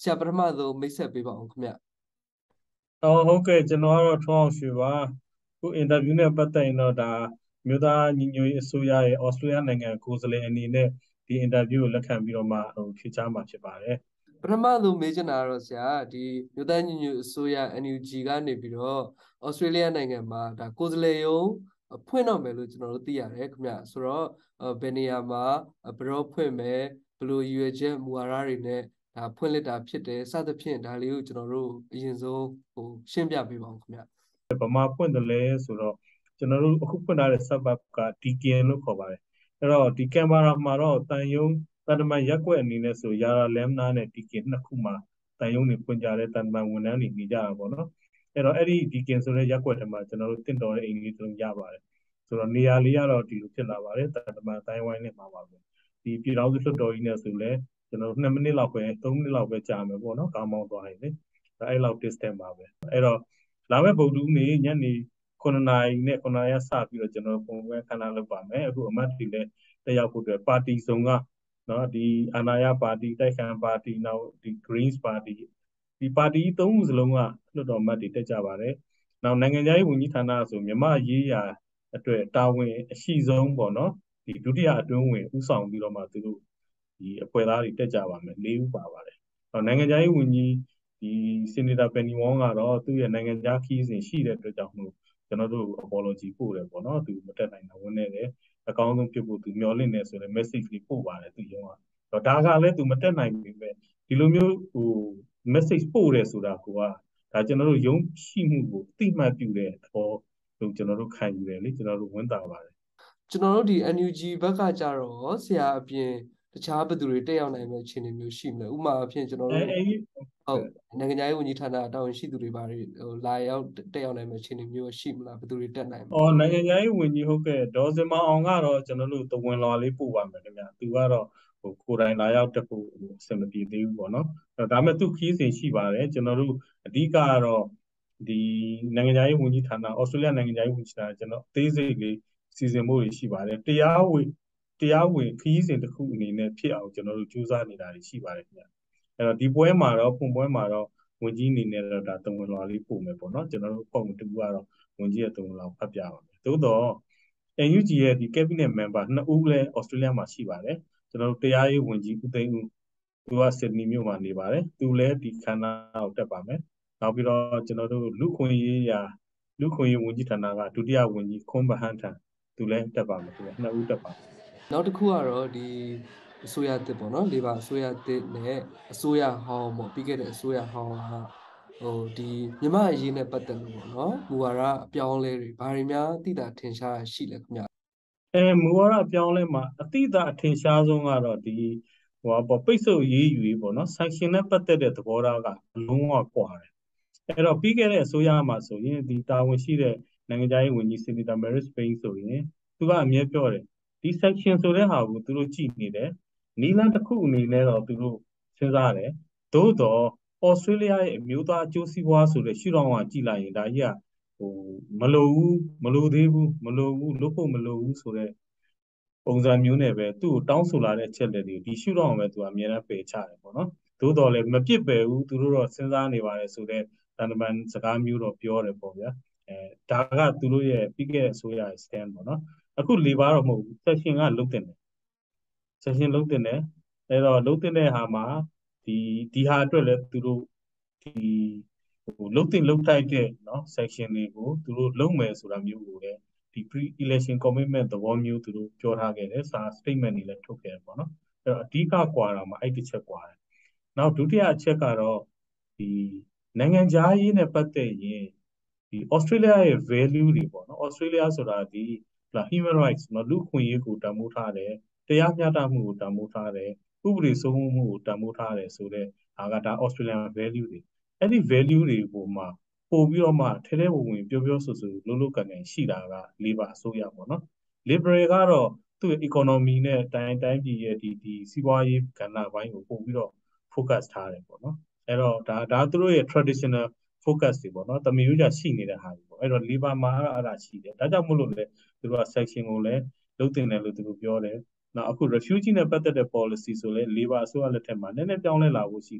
ဆရာပထမဆုံးမိတ်ဆက်ပေးပါအောင်ခင်ဗျဟုတ်ကဲ့ကျွန်တော်ကတော့ထွန်းအောင်ရွှေပါခုအင်တာဗျူးနဲ့ပတ်သက်ရင်တော့ဒါမြို့သားညီညွတ်ရေးအစိုးရရဲ့ဩစတြေးလျနိုင်ငံကိုယ်စားလှယ်အနေနဲ့ဒီအင်တာဗျူးကိုလက်ခံပြီးတော့မှဖြေကြားမှာဖြစ်ပါတယ်ပထမဆုံးမေးချင်တာကတော့ဆရာဒီမြို့သားညီညွတ်အစိုးရ NUG ကနေပြီးတော့ဩစတြေးလျနိုင်ငံမှာဒါကိုယ်စားလှယ်ရုံးဖွင့်တော့မယ်လို့ကျွန်တော်တို့သိရတယ်ခင်ဗျဆိုတော့ဘယ်နေရာမှာဘယ်တော့ဖွင့်မယ်ဘယ်လိုရည်ရွယ်ချက်မူဝါဒတွေနဲ့ဒါဖွင့်လှစ်တာဖြစ်တယ်စသဖြင့်ဒါလေးကိုကျွန်တော်တို့အရင်ဆုံးရှင်းပြပေးပါအောင်ခင်ဗျဗမာဖွင့်တယ်လဲဆိုတော့ကျွန်တော်တို့အခုဖွင့်ထားတဲ့ suburb က DKN လို့ခေါ်ပါတယ်အဲ့တော့ဒီကင်မရာမှာတော့တန်ယုံတန်တမန်ရက်ွက်အနေနဲ့ဆိုရာလမ်နာနဲ့ DKN နှစ်ခုမှာတန်ယုံတွေဖွင့်ကြတဲ့တန်တမန်ဝန်ထမ်းတွေနေကြတာပေါ့နော်အဲ့တော့အဲ့ဒီ DKN ဆိုတဲ့ရက်ွက်ထဲမှာကျွန်တော်တို့တင့်တော်တဲ့အိမ်လေးတစ်လုံးရပါတယ်ဆိုတော့နေရာလေးကတော့ဒီလိုဖြစ်လာပါတယ်တန်တမန်တိုင်းဝိုင်းနဲ့မှာပါပဲဒီပြည်တော်စုလွှတ်တော်ကြီးနဲ့ဆိုလဲကျွန်တော်တို့2မိနစ်လောက်ပဲ3မိနစ်လောက်ပဲကြာမယ်ပေါ့နော်ကားမောင်းသွားရင်လေအဲ့လောက် distance ပါပဲအဲ့တော့လာမယ့်ဗုဒ္ဓဦးနေ့ညနေ9နာရီနဲ့9နာရီစပြီးတော့ကျွန်တော်ပုံပွဲခဏလုပ်ပါမယ်အခုအမတ်တွေလည်းတက်ရောက်ဖို့အတွက်ပါတီစုံကနော်ဒီအာဏာရပါတီတိုက်ခံပါတီနောက်ဒီ Greens ပါတီဒီပါတီသုံးခုစလုံးကလွှတ်တော်အမတ်တွေတက်ကြပါတယ်နောက်နိုင်ငံခြားရေးဝန်ကြီးဌာနဆိုမြန်မာရေးရာအတွက်တာဝန်အရှိဆုံးပေါ့နော်ဒီဒုတိယအတွင်းဝင်ဦးဆောင်ပြီးတော့မှသူတို့ဒီအဖွဲ့သားတွေတက်ကြပါမယ်၄ဦးပါပါတယ်နိုင်ငံခြားရေးဝန်ကြီးဒီဆီနီတာပန်နီဝေါကတော့သူ့ရဲ့နိုင်ငံခြားခီးစဉ်ရှိတဲ့အတွက်ကြောင့်မို့ကျွန်တော်တို့ apology ပို့တယ်ပေါ့နော်သူမတက်နိုင်တာဝင်နေတယ်အကောင်းဆုံးဖြစ်ဖို့သူမျှော်လင့်နေဆိုတဲ့ message လေးပို့ပါတယ်သူရုံးကဒါကလည်းသူမတက်နိုင်ပြီပဲဒီလိုမျိုးmessage ပို့တယ်ဆိုတာကဒါကျွန်တော်တို့ရုံးရှိမှုကိုသိမှတ်ပြုတဲ့သဘောလို့ကျွန်တော်တို့ခံယူတယ်လေကျွန်တော်တို့ဝန်တာပါတယ်ကျွန်တော်တို့ဒီ NUG ဘက်ကကြတော့ဆရာအပြင်တခြားဘယ်သူတွေတက်ရောက်နိုင်မယ့်အခြေအနေမျိုးရှိမလဲဥပမာအဖြစ်ကျွန်တော်တို့ဟုတ်နိုင်ငံခြားရေးဝန်ကြီးဌာနတာဝန်ရှိသူတွေဘာတွေလာရောက်တက်ရောက်နိုင်မယ့်အခြေအနေမျိုးရှိမလားဘယ်သူတွေတက်နိုင်မလဲနိုင်ငံခြားရေးဝန်ကြီးဟုတ်ကဲ့ဒေါ်စင်မအောင်ကတော့ကျွန်တော်တို့တဝင်လွှာလေးပို့ပါမယ်ခင်ဗျသူကတော့ကိုယ်တိုင်လာရောက်တက်ဖို့အဆင်မပြေသေးဘူးပေါ့နော်ဒါပေမဲ့သူခီးစဉ်ရှိပါတယ်ကျွန်တော်တို့အဓိကကတော့ဒီနိုင်ငံခြားရေးဝန်ကြီးဌာနဩစတြေးလျနိုင်ငံခြားရေးဝန်ကြီးဌာနကျွန်တော်အသေးစိတ်လေးစီစဉ်မှုတွေရှိပါတယ်တရားဝင်ခီးစဉ်တစ်ခုအနေနဲ့ဖြစ်အောင်ကျွန်တော်တို့ကြိုးစားနေတာတွေရှိပါတယ်ခင်ဗျအဲ့တော့ဒီပွဲမှာတော့ဖွင့်ပွဲမှာတော့ဝန်ကြီးအနေနဲ့တော့ဒါတဝင်လွှာလေးပို့မယ်ပေါ့နော်ကျွန်တော်တို့ပုံတူကတော့ဝန်ကြီးရဲ့တဝင်လွှာဖတ်ပြပါမယ်သို့တော့ NUG ရဲ့ဒီ cabinet member 2ဦးလည်းဩစတြေးလျမှာရှိပါတယ်ကျွန်တော်တို့တရားရေးဝန်ကြီးဦးသိန်းဦးသူကဆစ်ဒနီမြို့မှာနေပါတယ်သူလည်းဒီခန္ဓာကိုတက်ပါမယ်နောက်ပြီးတော့ကျွန်တော်တို့လူခွင့်ရေးဝန်ကြီးဌာနကဒုတိယဝန်ကြီးခွန်ဘဟန်ထံသူလည်းတက်ပါမယ်သူက2ဦးတက်ပါမယ်နောက်တစ်ခုကတော့ဒီအစိုးရတစ်ပေါ့နော်လေဘာအစိုးရတစ်နဲ့အစိုးရဟောင်းပေါ့ပြီးခဲ့တဲ့အစိုးရဟောင်းကဒီမြန်မာအရေးနဲ့ပတ်သက်လို့ပေါ့နော်မူဝါဒအပြောင်းအလဲတွေဘာတွေများသိတာထင်ရှားရှိလဲခင်ဗျမူဝါဒအပြောင်းလဲမှာအတိအကျအထင်ရှားဆုံးကတော့ဒီပိတ်ဆို့ရေးယူရေးပေါ့နော် sanction နဲ့ပတ်သက်တဲ့သဘောထားကလုံးဝကွာတယ်အဲ့တော့ပြီးခဲ့တဲ့အစိုးရမှာဆိုရင်ဒီတာဝန်ရှိတဲ့နိုင်ငံခြားရေးဝန်ကြီး Senator Marise Payne ဆိုရင်သူကအမြဲပြောတယ်ဒီ sanction ဆိုတဲ့ဟာကိုသူတို့ကြည့်နေတယ်နီလန်တစ်ခုအနေနဲ့တော့သူတို့စဉ်းစားတယ်သို့တော့ဩစတြေးလျရဲ့အမျိုးသားအကျိုးစီးပွားဆိုတဲ့ရှုထောင့်ကကြည့်လိုက်ရင်ဒါကြီးကမလိုဘူးမလိုသေးဘူးမလိုဘူးလုပ်ဖို့မလိုဘူးဆိုတဲ့ပုံစံမျိုးနဲ့ပဲသူ့ကိုတောင်းဆိုလာတဲ့အချက်လက်တွေဒီရှုထောင့်ပဲသူကအမြဲတမ်းပယ်ချတယ်ပေါ့နော်သို့တော်လည်းမပြစ်ပယ်ဘူးသူတို့တော့စဉ်းစားနေပါတယ်ဆိုတဲ့တန်တမန်စကားမျိုးတော့ပြောတယ်ပေါ့ဗျာဒါကသူတို့ရဲ့ပြီးခဲ့တဲ့အစိုးရရဲ့ stand ပေါ့နော်အခုလေပါတော့မဟုတ်ဘူး section ကလုံးတင်တယ် section လုံးတင်တယ်အဲ့တော့လုံးတင်တဲ့ဟာမှာဒီဟာအတွက်လည်းသူတို့ဒီလုံးတင်လုံးတိုက်တဲ့เนาะ section တွေကိုသူတို့လုံးမယ်ဆိုတာမျိုးကိုလည်းဒီ pre-election commitment သဘောမျိုးသူတို့ပြောထားခဲ့တယ်စာ statement တွေလည်းထုတ်ခဲ့တယ်ပေါ့နော်အဲ့တော့အဓိကကွာတာမှာအဲ့တစ်ချက်ကွာတယ်နောက်ဒုတိယအချက်ကတော့ဒီနိုင်ငံခြားရေးနဲ့ပတ်သက်ရင်ဒီဩစတြေးလျရဲ့ value တွေပေါ့နော်ဩစတြေးလျဆိုတာဒီ human rights နော်လူ့ခွင့်ရေးကိုတန်ဖိုးထားတယ်တရားမျှတမှုကိုတန်ဖိုးထားတယ်ဥပဒေစိုးမိုးမှုကိုတန်ဖိုးထားတယ်ဆိုတဲ့ဒါကဒါ Australian value တွေအဲ့ဒီ value တွေပုံမှာပို့ပြီးတော့မှထဲထဲဝင်ဝင်ပြောဆိုလုံးလုံးကန်ကန်ရှိတာကလေးပါအစိုးရပေါ့နော် liberal ကတော့သူ့ရဲ့ economy နဲ့တိုင်းပြည်ရဲ့ဒီစီးပွားရေးကဏ္ဍဘိုင်းကိုပို့ပြီးတော့ focus ထားတယ်ပေါ့နော်အဲ့တော့ဒါသူတို့ရဲ့ traditional focus တွေပေါ့နော်တမင်ရိုးကြရှိနေတဲ့ဟာတွေပေါ့အဲ့တော့ labor မှာအဲ့ဒါရှိတယ်ဒါကြောင့်မို့လို့လေသူတို့က section ကိုလည်းလုံးတင်တယ်လို့သူတို့ပြောတယ်နောက်အခု refugee နဲ့ပတ်သက်တဲ့ policy ဆိုလဲ labor အစိုးရလက်ထက်မှာနည်းနည်းပြောင်းလဲလာဖို့ရှိတယ်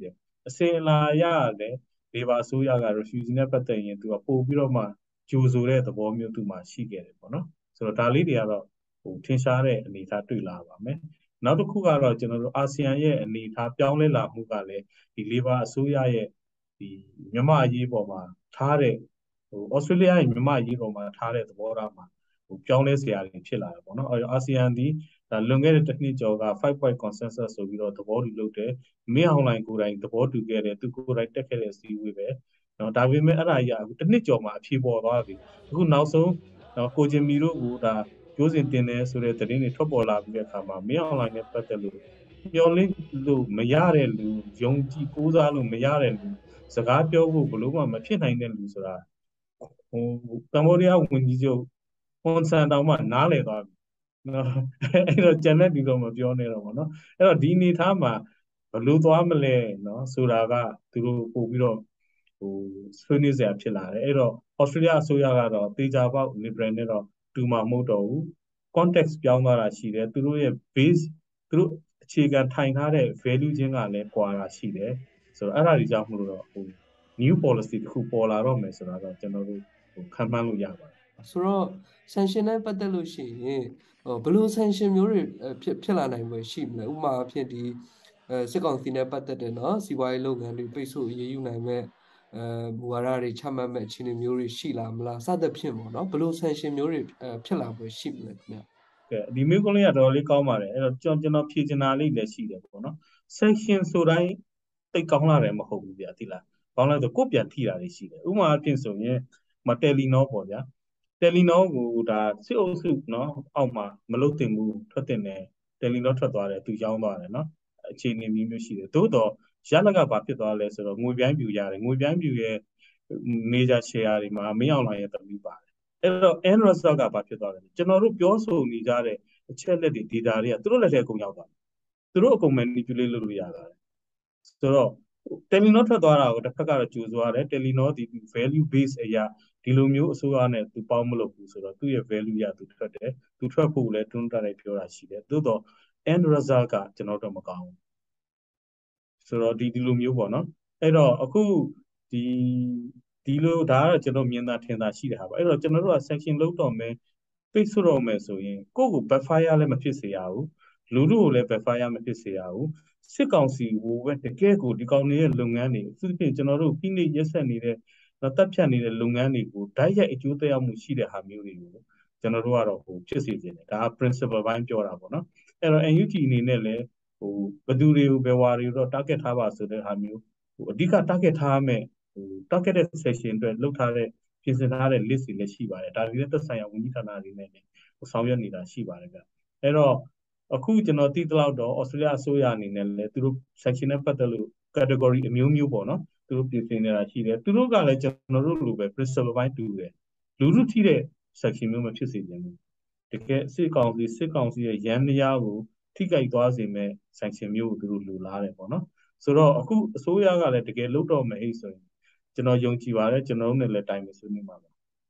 အစင်လာရတယ်လေဘာအစိုးရက refugee နဲ့ပတ်သက်ရင်သူကပို့ပြီးတော့မှကြိုဆိုတဲ့သဘောမျိုးသူမှရှိခဲ့တယ်ပေါ့နော်ဆိုတော့ဒါလေးတွေကတော့ထင်ရှားတဲ့အနေအထားတွေ့လာပါမယ်နောက်တစ်ခုကတော့ကျွန်တော်တို့အာဆီယံရဲ့အနေအထားပြောင်းလဲလာမှုကလည်းဒီလေဘာအစိုးရရဲ့ဒီမြန်မာအရေးပေါ်မှာထားတဲ့ဩစတြေးလျရဲ့မြန်မာအရေးပေါ်မှာထားတဲ့သဘောထားမှာပြောင်းလဲစရာတွေဖြစ်လာတယ်ပေါ့နော်အာဆီယံဒီလွန်ခဲ့တဲ့တစ်နှစ်ကျော်က5 point consensus ဆိုပြီးတော့သဘောတူလုပ်တယ်မင်းအောင်လှိုင်ကိုယ်တိုင်သဘောတူခဲ့တယ်သူကိုယ်တိုင်တက်ခဲ့တဲ့အစည်းအဝေးပဲနော်ဒါပေမဲ့အဲ့ဒါကြီးကတစ်နှစ်ကျော်မှအဖြေပေါ်သွားပြီအခုနောက်ဆုံးကိုဂျင်မီတို့ကဒါကျိုးစင်တင်တယ်ဆိုတဲ့သတင်းတွေထွက်ပေါ်လာပြီးတဲ့အခါမှာမင်းအောင်လှိုင်နဲ့ပတ်သက်လို့မျော်လင့်လို့မရတဲ့လူယုံကြည်ကိုးစားလို့မရတဲ့လူစကားပြောဖို့ဘလို့မှမဖြစ်နိုင်တဲ့လူဆိုတာကမ္ဘောဒီးယားဝန်ကြီးချုပ်ဟွန်ဆန်တောင်မှနားလည်သွားပြီနော်အဲ့တော့ကျန်တဲ့လူတော့မပြောနဲ့တော့ဗောနော်အဲ့တော့ဒီအနေထားမှာဘလို့သွားမလဲနော်ဆိုတာကသူတို့ပို့ပြီးတော့ဆွေးနွေးစရာဖြစ်လာတယ်အဲ့တော့ဩစတြေးလျအစိုးရကတော့တေချာပေါက် liberal နဲ့တော့တူမှာမဟုတ်တော့ဘူး context ပြောင်းသွားတာရှိတယ်သူတို့ရဲ့ base သူတို့အခြေခံထိုင်ထားတဲ့ value ချင်းကလည်းကွာတာရှိတယ်ဆိုတော့အဲ့ဒါတွေကြောင့်မလို့တော့new policy တစ်ခုပေါ်လာတော့မယ်ဆိုတာတော့ကျွန်တော်တို့ခံမှန်းလို့ရပါတယ်ဆိုတော့ sanction နဲ့ပတ်သက်လို့ရှိရင်ဘယ်လို sanction မျိုးတွေဖြစ်လာနိုင်ပွဲရှိမလဲဥပမာအဖြစ်ဒီစစ်ကောင်စီနဲ့ပတ်သက်တဲ့နော်စီးပွားရေးလုပ်ငန်းတွေပိတ်ဆို့အရေးယူနိုင်မဲ့မူဝါဒတွေချမှတ်မဲ့အခြေအနေမျိုးတွေရှိလာမလားစသဖြင့်ပေါ့နော်ဘယ်လို sanction မျိုးတွေဖြစ်လာပွဲရှိမလဲခင်ဗျကဲဒီမျိုးကလေးကတော့လေးကောင်းပါတယ်အဲ့တော့ကျွန်တော်ဖြေချင်တာလေးလည်းရှိတယ်ပေါ့နော် sanction ဆိုတိုင်းတိတ်ကောင်းလာတယ်မဟုတ်ဘူးဗျာသိလားကောင်းလိုက်တော့ကိုပြန်ထိတာတွေရှိတယ်ဥပမာအဖြစ်ဆိုရင်တယ်လီနောပေါ့ဗျာတယ်လီနောကိုဒါစစ်အုပ်စုနော်အောက်မှာမလုတ်တင်ဘူးထွက်တင်တယ်တယ်လီနောထွက်သွားတယ်သူရောင်းသွားတယ်နော်အခြေအနေမျိုးရှိတယ်သို့တော့ရလကဘာဖြစ်သွားလဲဆိုတော့ငွေပြိုင်းပြူရတယ်ငွေပြိုင်းပြူရဲ့ major share တွေမှာမင်းအောင်လှိုင်ရဲ့သမီးပါတယ်အဲ့တော့ end result ကဘာဖြစ်သွားလဲကျွန်တော်တို့ပြောဆိုနေကြတဲ့အချက်လက်တွေ data တွေကသူတို့လက်ထဲအကုန်ရောက်သွားတယ်သူတို့အကုန် manipulate လုပ်လို့ရတာဆိုတော့တယ်လီနောထွက်သွားတာကိုတစ်ဖက်ကတော့ကြိုးစားတယ်တယ်လီနောဒီ value base အရာဒီလိုမျိုးအစိုးရနဲ့သူပေါင်းမလုပ်ဘူးဆိုတော့သူ့ရဲ့ value ရသူထွက်တယ်သူထွက်ဖို့လည်းတွန်းတာလိုက်ပြောတာရှိတယ်သို့တော့ end result ကကျွန်တော်တို့မကောင်းဘူးဆိုတော့ဒီလိုမျိုးပေါ့နော်အဲ့တော့အခုဒီလိုဒါကတော့ကျွန်တော်မြင်တာထင်တာရှိတယ်ဟာပေါ့အဲ့တော့ကျွန်တော်တို့က sanction လုပ်တော့မယ်ပိတ်ဆို့တော့မယ်ဆိုရင်ကိုယ့်ကို backfire လည်းမဖြစ်စေရဘူးလူတို့ကိုလည်း backfire မဖြစ်စေရဘူးစစ်ကောင်စီကိုပဲတကယ်ကိုဒီကောင်တွေရဲ့လုပ်ငန်းတွေအထူးသဖြင့်ကျွန်တော်တို့ဖိနှိပ်ရက်ဆက်နေတဲ့တပ်ဖြတ်နေတဲ့လုပ်ငန်းတွေကိုဓာတ်ရိုက်အကျိုးသက်ရောက်မှုရှိတဲ့ဟာမျိုးတွေကိုကျွန်တော်တို့ကတော့ဖြစ်စေချင်တယ်ဒါက principle ဘိုင်းပြောတာပေါ့နော်အဲ့တော့ NUG အနေနဲ့လည်းဘယ်သူတွေကိုဘယ်ဝါတွေကိုတော့ target ထားပါဆိုတဲ့ဟာမျိုးအဓိက target ထားမယ်targeted session အတွက်လုပ်ထားတဲ့ပြင်ဆင်ထားတဲ့ list တွေလည်းရှိပါတယ်ဒါတွေလည်းသက်ဆိုင်ရာဝန်ကြီးဌာနတွေနဲ့ဆောင်ရွက်နေတာရှိပါတယ်ဗျအဲ့တော့အခုကျွန်တော်သိသလောက်တော့ဩစတြေးလျအစိုးရအနေနဲ့လည်းသူတို့ section နဲ့ပတ်သက်လို့ category အမျိုးမျိုးပေါ့နော်သူတို့ပြင်ဆင်နေတာရှိတယ်သူတို့ကလည်းကျွန်တော်တို့လိုပဲ principle ဘိုင်းတူတယ်လူထုထိတဲ့ section မျိုးမဖြစ်စေချင်ဘူးတကယ်စစ်ကောင်စီရဲ့ရန်တရားကိုထိကြိုက်သွားစေမဲ့ sanction မျိုးကိုသူတို့လိုလားတယ်ပေါ့နော်ဆိုတော့အခုအစိုးရကလည်းတကယ်လုပ်တော့မယ်ဟိဆိုရင်ကျွန်တော်ယုံကြည်ပါတယ်ကျွန်တော်တို့နဲ့လည်းတိုင်ပင်ဆွေးနွေးမှာပါ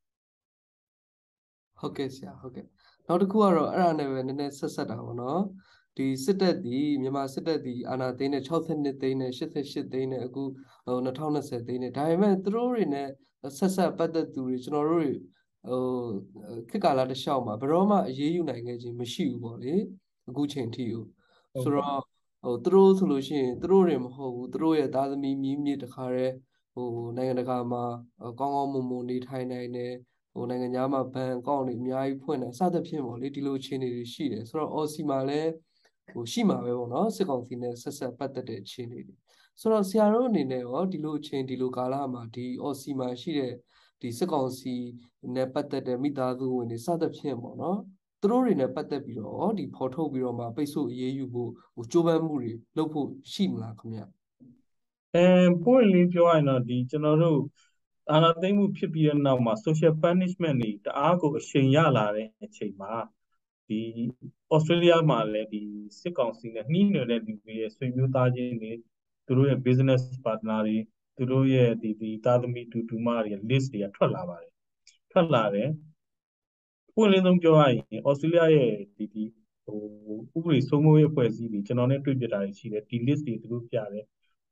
ဟုတ်ကဲ့ဆရာဟုတ်ကဲ့နောက်တစ်ခုကတော့အဲ့ဒါနဲ့ပဲနည်းနည်းဆက်တာပေါ့နော်ဒီစစ်တပ်ဒီမြန်မာစစ်တပ်ဒီအာဏာသိမ်းတဲ့62သိန်းနဲ့88သိန်းနဲ့အခု2020သိန်းနဲ့ဒါပေမဲ့သူတို့တွေနဲ့ဆက်ပတ်သက်သူတွေကျွန်တော်တို့ခေတ်ကာလတစ်လျှောက်မှာဘယ်တော့မှအရေးယူနိုင်ခဲ့ခြင်းမရှိဘူးပေါ့လေအခုချိန်ထိကိုဆိုတော့သူတို့ဆိုလို့ရှိရင်သူတို့တွေမဟုတ်ဘူးသူတို့ရဲ့သားသမီးမြေးတခါတည်းနိုင်ငံတကာမှာကောင်းကောင်းမွန်မွန်နေထိုင်နိုင်တယ်နိုင်ငံခြားမှာဘဏ်အကောင့်တွေအများကြီးဖွင့်တယ်စသဖြင့်ပေါ့လေဒီလိုအခြေအနေတွေရှိတယ်ဆိုတော့အော်စီမှာလည်းရှိမှာပဲပေါ့နော်စစ်ကောင်စီနဲ့ဆက်ပတ်သက်တဲ့အခြေအနေတွေဆိုတော့ဆရာတို့အနေနဲ့ရောဒီလိုဒီလိုကာလမှာဒီအော်စီမှာရှိတဲ့ဒီစစ်ကောင်စီနဲ့ပတ်သက်တဲ့မိသားစုဝင်တွေစသဖြင့်ပေါ့နော်သူတို့တွေနဲ့ပတ်သက်ပြီးတော့ဒီဖော်ထုတ်ပြီးတော့မှပိတ်ဆို့အရေးယူဖို့ကြိုးပမ်းမှုတွေလုပ်ဖို့ရှိမလားခင်ဗျပွင့်လင်းပြောရရင်တော့ဒီကျွန်တော်တို့အာဏာသိမ်းမှုဖြစ်ပြီးတဲ့နောက်မှာ social punishment တွေတအားကိုအရှိန်ရလာတဲ့အချိန်မှာဒီဩစတြေးလျမှာလည်းဒီစစ်ကောင်စီနဲ့နှီးနေတဲ့လူတွေရဲ့ဆွေမျိုးသားချင်းတွေသူတို့ရဲ့ business partner တွေသူတို့ရဲ့ဒီသားသမီးတူမတွေ list တွေကထွက်လာပါတယ်ထွက်လာတယ်ပွင့်လင်းဆုံးပြောရရင်ဩစတြေးလျရဲ့ဒီဥပဒေစိုးမိုးရေးအဖွဲ့အစည်းတွေကျွန်တော်နဲ့တွေ့ပြတာရှိတယ်ဒီ list တွေသူတို့ပြတယ်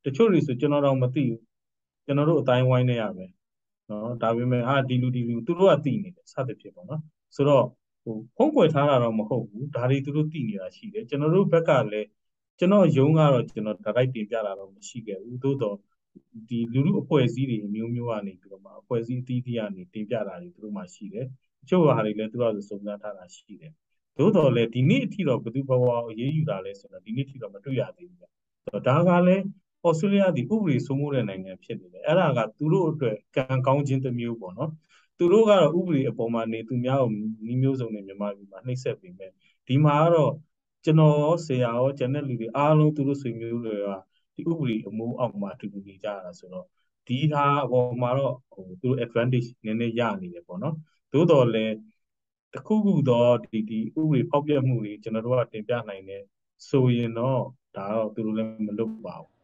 တချို့တွေဆိုကျွန်တော်တော့မသိဘူးကျွန်တော်တို့အတိုင်းဝိုင်းနေရပဲနော်ဒါပေမဲ့ဒီလူသူတို့ကသိနေတယ်စသဖြင့်ပေါ့နော်ဆိုတော့ဖုံးကွယ်ထားတာတော့မဟုတ်ဘူးဒါတွေသူတို့သိနေတာရှိတယ်ကျွန်တော်တို့ဘက်ကလည်းကျွန်တော်ယုံကတော့ကျွန်တော်ဒါတိုက်တင်ပြတာတော့မရှိခဲ့ဘူးသို့တော့ဒီလူလူအဖွဲ့အစည်းတွေမျိုးမျိုးကနေပြီးတော့မှအဖွဲ့အစည်းအသီးသီးကနေတင်ပြတာတွေသူတို့မှရှိတယ်တချို့ဟာတွေလည်းသူတို့ကစုံစမ်းထားတာရှိတယ်သို့တော်လည်းဒီနေ့အထိတော့ဘယ်သူဘဝအရေးယူတာလဲဆိုတော့ဒီနေ့အထိတော့မတွေ့ရသေးဘူးဗျဒါကလည်းဩစတြေးလျဒီဥပဒေစိုးမိုးတဲ့နိုင်ငံဖြစ်နေတယ်အဲ့ဒါကသူတို့အတွက်ကံကောင်းခြင်းတစ်မျိုးပေါ့နော်သူတို့ကတော့ဥပဒေအပေါ်မှာနေသူများကိုနီးမျိုးစုံနဲ့မြန်မာပြည်မှာနှိပ်စက်ပြီးမဲ့ဒီမှာကတော့ကျွန်တော်ရောဆရာရောကျန်တဲ့လူတွေအားလုံးသူတို့ဆွေမျိုးတွေကဒီဥပဒေအမိုးအောက်မှာအတူတူနေကြတာဆိုတော့ဒီဟာအပေါ်မှာတော့သူတို့ advantage နည်းနည်းရနေတယ်ပေါ့နော်သို့တော်လည်းတခုခုတော့ဒီဥပဒေဖောက်ပြမှုတွေကျွန်တော်တို့ကတင်ပြနိုင်တယ်ဆိုရင်တော့ဒါတော့သူတို့လည်းမလုပ်ပါဘူး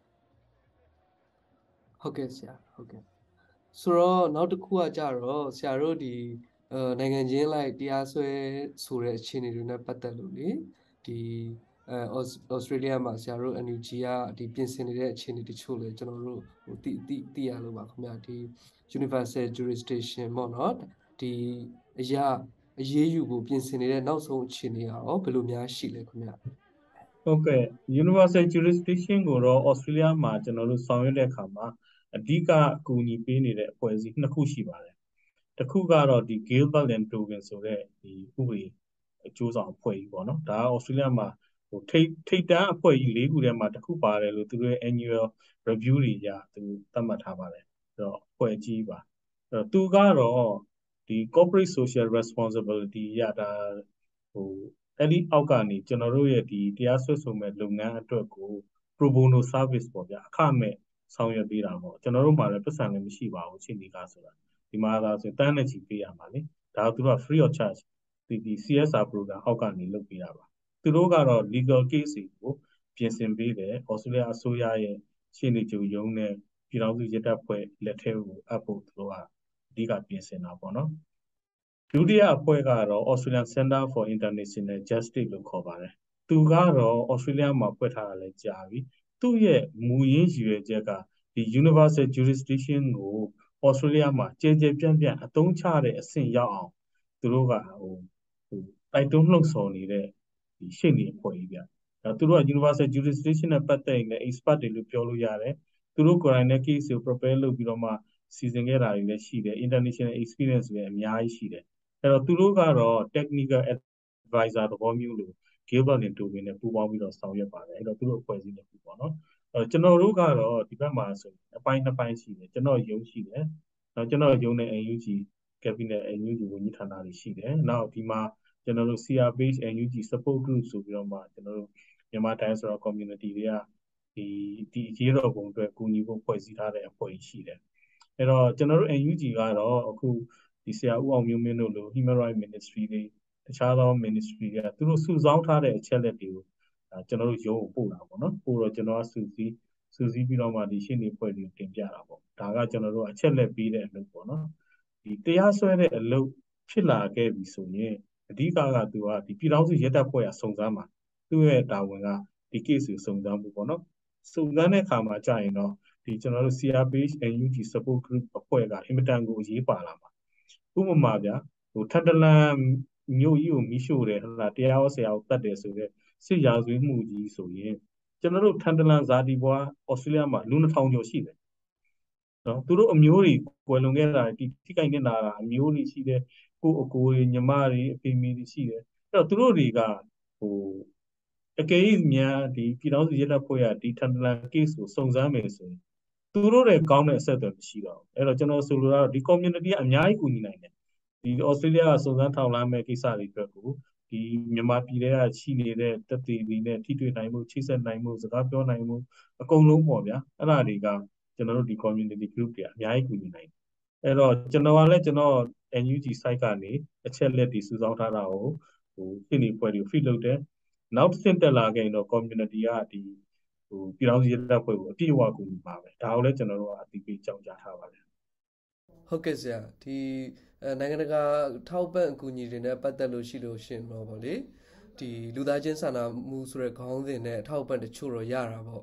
ဟုတ်ကဲ့ဆရာဟုတ်ကဲ့ဆိုတော့နောက်တစ်ခုကကြတော့ဆရာတို့ဒီနိုင်ငံချင်းလိုက်တရားစွဲဆိုတဲ့အခြေအနေတွေနဲ့ပတ်သက်လို့လေဒီဩစတြေးလျမှာဆရာတို့ NUG ကဒီပြင်ဆင်နေတဲ့အခြေအနေတချို့လေကျွန်တော်တို့သိရလို့ပါခင်ဗျာဒီ Universal Jurisdiction ပေါ့နော်ဒီအရေးယူကိုပြင်ဆင်နေတဲ့နောက်ဆုံးအခြေအနေရောဘယ်လိုများရှိလဲခင်ဗျာဟုတ်ကဲ့ Universal Jurisdiction ကိုတော့ Australia မှာကျွန်တော်တို့ဆောင်ရွက်တဲ့အခါမှာအဓိကအကူအညီပေးနေတဲ့အဖွဲ့အစည်းနှစ်ခုရှိပါတယ်။တစ်ခုကတော့ဒီ Gilbert and Tobin ဆိုတဲ့ဒီဥပဒေအကျိုးဆောင်အဖွဲ့ကြီးပေါ့နော်။ဒါက Australia မှာထိပ်တန်းအဖွဲ့ကြီး၄ခုထဲမှာတစ်ခုပါတယ်လို့သူတို့ရဲ့ annual review တွေရသူသတ်မှတ်ထားပါတယ်။အဲ့တော့အဖွဲ့ကြီးပါ။အဲ့တော့သူကတော့ဒီ corporate social responsibility ရတာအဲ့ဒီအောက်ကနေကျွန်တော်တို့ရဲ့ဒီတရားစွဲဆိုမဲ့လုပ်ငန်းအတွက်ကို pro bono service ပေါ့ဗျာအခမဲ့ဆောင်ရွက်ပေးတာပေါ့ကျွန်တော်တို့မှာလည်းပတ်စံလည်းမရှိပါဘူးချင်းဒီကဆိုတာဒီမှာသာဆိုတန်းနဲ့ချီပေးရမှာလေဒါကသူတို့က free of charge ဒီ CSR program အောက်ကနေလုပ်ပေးတာပါသူတို့ကတော့ legal case ကိုပြင်ဆင်ပေးတယ်ဩစတြေးလျအစိုးရရဲ့ရှင်းနေကြုံရုံးနဲ့ပြည်ထောင်စုရဲတပ်ဖွဲ့လက်ထဲကိုအပ်ဖို့သူတို့ကအဓိကပြင်ဆင်တာပေါ့နော်ဒုတိယအဖွဲ့ကတော့ Australian Center for International Justice လို့ခေါ်ပါတယ်။သူကတော့ Australia မှာဖွဲ့ထားတာလည်းကြာပြီ။သူ့ရဲ့မူရင်းရည်ရွယ်ချက်ကဒီ Universal Jurisdiction ကို Australia မှာကျယ်ကျယ်ပြန့်ပြန့်အသုံးချတဲ့အဆင့်ရောက်အောင်သူတို့ကတိုက်တွန်းလှုံ့ဆော်နေတဲ့ဒီရှေ့နေအဖွဲ့ကြီးဗျ။သူတို့က Universal Jurisdiction နဲ့ပတ်သက်ရင်လည်း expert တွေလို့ပြောလို့ရတယ်။သူတို့ကိုယ်တိုင်လည်း case ကို prepare လုပ်ပြီးတော့မှစီစဉ်ခဲ့တာတွေလည်းရှိတယ် international experience တွေအများကြီးရှိတယ်အဲ့တော့သူတို့ကတော့ technical advisor သဘောမျိုးလို့ Gilbert and Tobin နဲ့ပူးပေါင်းပြီးတော့ဆောင်ရွက်ပါတယ်အဲ့တော့သူတို့အဖွဲ့အစည်းတစ်ခုပေါ့နော်အဲ့တော့ကျွန်တော်တို့ကတော့ဒီဘက်မှာဆိုအပိုင်းနှစ်ပိုင်းရှိတယ်ကျွန်တော်ယုံရှိတယ်နောက်ကျွန်တော်ယုံတဲ့ NUG cabinet NUG ဝန်ကြီးဌာနတွေရှိတယ်နောက်ဒီမှာကျွန်တော်တို့ CR-based NUG support group ဆိုပြီးတော့မှကျွန်တော်တို့မြန်မာ diaspora community တွေကဒီအရေးတော်ပုံအတွက်ကူညီဖို့ဖွဲ့စည်းထားတဲ့အဖွဲ့ရှိတယ်အဲ့တော့ကျွန်တော်တို့ NUG ကတော့အခုဒီဆရာဦးအောင်မျိုးမင်းတို့လို Human Rights Ministry တွေတခြားသော Ministry တွေကသူတို့စုဆောင်းထားတဲ့အချက်လက်တွေကိုကျွန်တော်တို့ရုံးကိုပို့တာပေါ့နော်ပို့တော့ကျွန်တော်ကစုစည်းပြီးတော့မှဒီရှင်းနေဖွဲ့တွေကိုတင်ပြတာပေါ့ဒါကကျွန်တော်တို့အချက်လက်ပေးတဲ့အလုပ်ပေါ့နော်ဒီတရားစွဲတဲ့အလုပ်ဖြစ်လာခဲ့ပြီဆိုရင်အဓိကသူကဒီပြည်ထောင်စုရဲတပ်ဖွဲ့ကစုံစမ်းမှာသူ့ရဲ့တာဝန်ကဒီ case ကိုစုံစမ်းဖို့ပေါ့နော်စုံစမ်းတဲ့အခါမှာကြာရင်တော့ဒီကျွန်တော်တို့ CR-based NUG support group အဖွဲ့ကအင်မတန်ကိုအရေးပါလာမှာဥပမာဗျာထပ်တလန်မြို့ကြီးကိုမိရှို့တယ်ဟုတ်လားတရားဟောဆရာကိုတတ်တယ်ဆိုတော့စစ်ရာဇဝတ်မှုကြီးဆိုရင်ကျွန်တော်တို့ထပ်တလန်ဇာတိဘွားဩစတြေးလျမှာလူ2000ကျော်ရှိတယ်နော်သူတို့အမျိုးတွေကွယ်လွန်ခဲ့တာဒီထိခိုက်နေတာအမျိုးတွေရှိတယ်ကိုအကိုတွေညီမတွေအဖေမေတွေရှိတယ်အဲ့တော့သူတို့တွေကအကယ်၍များဒီပြည်ထောင်စုရဲတပ်ဖွဲ့ကဒီထပ်တလန် case ကိုစုံစမ်းမယ်ဆိုရင်သူတို့တွေကောင်းတဲ့အဆက်အသွယ်မရှိတော့ဘူးအဲ့တော့ကျွန်တော်ဆိုလိုတာဒီ community ကအများကြီးကူညီနိုင်တယ်ဒီဩစတြေးလျကစုံစမ်းထောက်လှမ်းမဲ့ကိစ္စတွေအတွက်ကိုဒီမြန်မာပြည်ထဲကရှိနေတဲ့တပ်တွေတွေနဲ့ထိတွေ့နိုင်မှုချိတ်ဆက်နိုင်မှုစကားပြောနိုင်မှုအကုန်လုံးပေါ့ဗျာအဲ့ဒါတွေကကျွန်တော်တို့ဒီ community group တွေအများကြီးကူညီနိုင်တယ်အဲ့တော့ကျွန်တော်ကလည်းကျွန်တော် NUG site ကနေအချက်လက်တွေစုဆောင်းထားတာကိုရှင်းနေဖွဲ့တွေ feed လုပ်တယ်နောက်တစ်ဆင့်တက်လာခဲ့ရင်တော့ community ကဒီပြည်ထောင်စုရဲတပ်ဖွဲ့ကိုအပြည့်အဝကူညီပါပဲဒါကိုလည်းကျွန်တော်တို့ကအသိပေးကြောင်းကြားထားပါတယ်ဟုတ်ကဲ့ဆရာဒီနိုင်ငံတကာထောက်ပံ့အကူအညီတွေနဲ့ပတ်သက်လို့ရှိလို့ရှင်တော့ဗောလေဒီလူသားချင်းစာနာမှုဆိုတဲ့ခေါင်းစဉ်နဲ့အထောက်အပံ့တချို့တော့ရတာပေါ့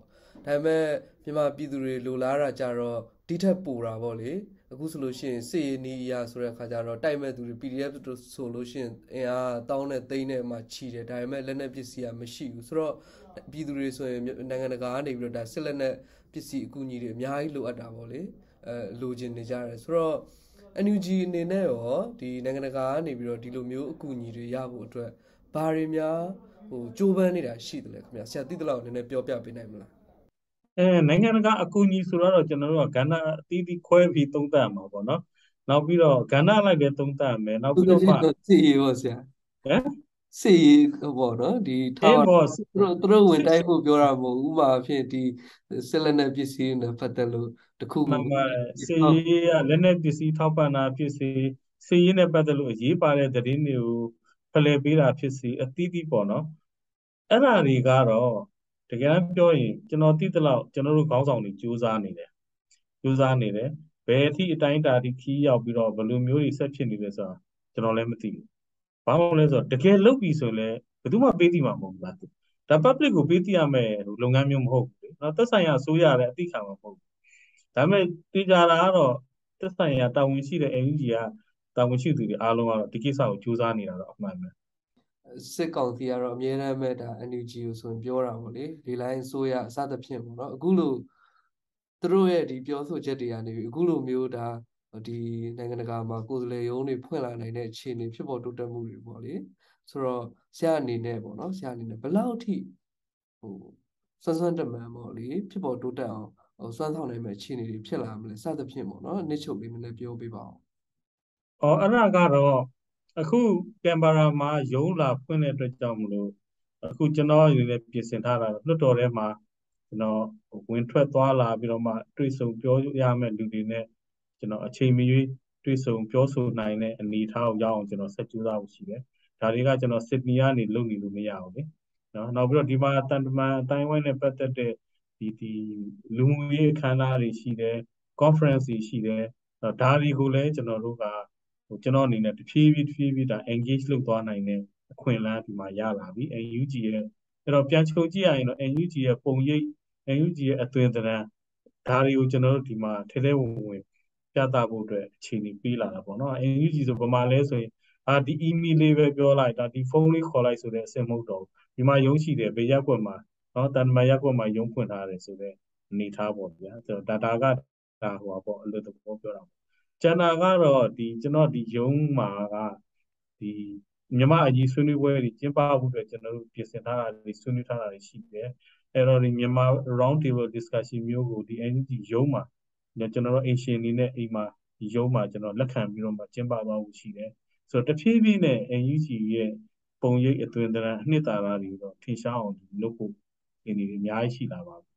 ဒါပေမဲ့မြန်မာပြည်သူတွေလိုလားတာကြတော့ဒီထက်ပိုတာပေါ့လေအခုဆိုလို့ရှိရင်စစ်ရေးနီးအရာဆိုတဲ့အခါကျတော့တိုက်မဲ့သူတွေ PDF တို့ဆိုလို့ရှိရင်အင်အားတောင်းနဲ့သိန်းနဲ့မှချီတယ်ဒါပေမဲ့လက်နက်ပစ္စည်းကမရှိဘူးဆိုတော့ပြည်သူတွေဆိုရင်နိုင်ငံတကာကနေပြီးတော့ဒါစစ်လက်နက်ပစ္စည်းအကူအညီတွေအများကြီးလိုအပ်တာပေါ့လေလိုချင်နေကြတယ်ဆိုတော့ NUG အနေနဲ့ရောဒီနိုင်ငံတကာကနေပြီးတော့ဒီလိုမျိုးအကူအညီတွေရဖို့အတွက်ဘာတွေများကြိုးပမ်းနေတာရှိတယ်လဲခင်ဗျာဆရာသိသလောက်နည်းနည်းပြောပြပေးနိုင်မလားနိုင်ငံတကာအကူအညီဆိုတော့ကျွန်တော်တို့ကကဏ္ဍအသီးသီးခွဲပြီးသုံးသပ်မှာပေါ့နော်နောက်ပြီးတော့ကဏ္ဍလိုက်လည်းသုံးသပ်မယ်နောက်ပြီးတော့မှစစ်ရေးပေါ့ဆရာဟမ်စစ်ရေးပေါ့နော်ဒီထားပေါ့သူတို့ဝင်တိုက်ဖို့ပြောတာမဟုတ်ဥပမာအဖြစ်ဒီစစ်လက်နက်ပစ္စည်းနဲ့ပတ်သက်လို့တခုခုစစ်ရေးကလက်နက်ပစ္စည်းထောက်ပံ့တာဖြစ်စေစစ်ရေးနဲ့ပတ်သက်လို့အရေးပါတဲ့သတင်းတွေကိုဖလှယ်ပေးတာဖြစ်စေအသီးသီးပေါ့နော်အဲ့ဒါတွေကတော့တကယ်ပြောရင်ကျွန်တော်သိသလောက်ကျွန်တော်တို့ခေါင်းဆောင်တွေစူးစမ်းနေတယ်ဘယ်အထိအတိုင်းအတာအထိခီးရောက်ပြီးတော့ဘယ်လိုမျိုးတွေဆက်ဖြစ်နေလဲဆိုတာကျွန်တော်လည်းမသိဘူးဘာလို့လဲဆိုတော့တကယ်လုပ်ပြီဆိုရင်လည်းဘယ်သူမှပေးသိမှာမဟုတ်ဘူးလားဒါ public ကိုပေးသိရမယ်လုပ်ငန်းမျိုးမဟုတ်ဘူးလေနော်သက်ဆိုင်ရာအစိုးရလည်းအသိခံမှာမဟုတ်ဘူးဒါပေမဲ့တေချာတာကတော့သက်ဆိုင်ရာတာဝန်ရှိတဲ့ NUG ကတာဝန်ရှိသူတွေအားလုံးကတော့ဒီကိစ္စကိုစူးစမ်းနေတာတော့အမှန်ပဲစစ်ကောင်စီကတော့အမြဲတမ်းပဲဒါ NUG ကိုဆိုရင်ပြောတာပေါ့လေဒီလိုင်းဆိုရအစသဖြင့်ပေါ့နော်အခုလို့သူတို့ရဲ့ဒီပြောဆိုချက်တွေကနေအခုလိုမျိုးဒါဒီနိုင်ငံတကာမှာကိုယ်စားလှယ်ရုံးတွေဖွင့်လာနိုင်တဲ့အခြေအနေဖြစ်ပေါ်တိုးတက်မှုတွေပေါ့လေဆိုတော့ဆရာအနေနဲ့ပေါ့နော်ဆရာအနေနဲ့ဘယ်လောက်ထိစွမ်းတမန်ပေါ့လေဖြစ်ပေါ်တိုးတက်အောင်စွမ်းဆောင်နိုင်မဲ့အခြေအနေတွေဖြစ်လာမလဲစသဖြင့်ပေါ့နော်နှစ်ချုပ်လေးနည်းနည်းပြောပေးပါအောင်အဲ့ဒါကတော့အခုကင်ဘာရာမှာရုံးလာဖွင့်တဲ့အတွက်ကြောင့်မလို့အခုကျွန်တော်အနေနဲ့ပြင်ဆင်ထားတာလွှတ်တော်ထဲမှာကျွန်တော်ဝင်ထွက်သွားလာပြီးတော့မှတွေ့ဆုံပြောရမယ့်လူတွေနဲ့ကျွန်တော်အချိန်မီတွေ့ဆုံပြောဆိုနိုင်တဲ့အနေအထားကိုရောက်အောင်ကျွန်တော်ဆက်ကြိုးစားဖို့ရှိတယ်။ဒါတွေကကျွန်တော်စစ်နီကနေလုပ်နေလို့မရဘူးလေ။နော်နောက်ပြီးတော့ဒီမှာတန်တမန်အတိုင်းဝိုင်းနဲ့ပတ်သက်တဲ့ဒီလူမှုရေးအခမ်းအနားတွေရှိတယ် conference တွေရှိတယ်ဒါတွေကိုလည်းကျွန်တော်တို့ကကျွန်တော်အနေနဲ့တဖြည်းဖြည်းဒါ engage လုပ်သွားနိုင်တဲ့အခွင့်အလမ်းဒီမှာရလာပြီ NUG ရဲ့အဲ့တော့ပြန်ချုပ်ကြည့်ရရင်တော့ NUG ရဲ့ပုံရိပ် NUG ရဲ့အသွင်သဏ္ဍာန်ဒါတွေကိုကျွန်တော်တို့ဒီမှာထဲထဲဝင်ဝင်ပြသဖို့အတွက်အခြေအနေပေးလာတာပေါ့နော် NUG ဆိုဗမာလဲဆိုရင်ဒီ email လေးပဲပြောလိုက်ဒီဖုန်းလေးခေါ်လိုက်ဆိုတဲ့အဆင့်မဟုတ်တော့ဒီမှာရုံးရှိတယ်ဘယ်ရက်ကွက်မှာနော်တန်တမာရက်ကွက်မှာရုံးဖွင့်ထားတယ်ဆိုတဲ့အနေထားပေါ့ဗျာဆိုတော့ဒါကဒါဟိုပါပေါ့အလွတ်သဘောပြောတာပေါ့ကျန်တာကတော့ကျွန်တော်ဒီရုံးမှာကဒီမြန်မာအကြီးဆွေးနွေးပွဲတွေကျင်းပဖို့အတွက်ကျွန်တော်တို့ပြင်ဆင်ထားတာတွေဆွေးနွေးထားတာတွေရှိတယ်အဲ့တော့ဒီမြန်မာ round table discussion မျိုးကိုဒီ NUG ရုံးမှာကျွန်တော်တို့အင်ရှင်အနေနဲ့အိမ်မှာဒီရုံးမှာကျွန်တော်လက်ခံပြီးတော့မှကျင်းပသွားဖို့ရှိတယ်ဆိုတော့တဖြည်းဖြည်းနဲ့ NUG ရဲ့ပုံရိပ်အသွင်သဏ္ဍာန်အနှစ်သာရတွေတော့ထင်ရှားအောင်လုပ်ဖို့အနေနဲ့အများကြီးရှိလာပါဘူး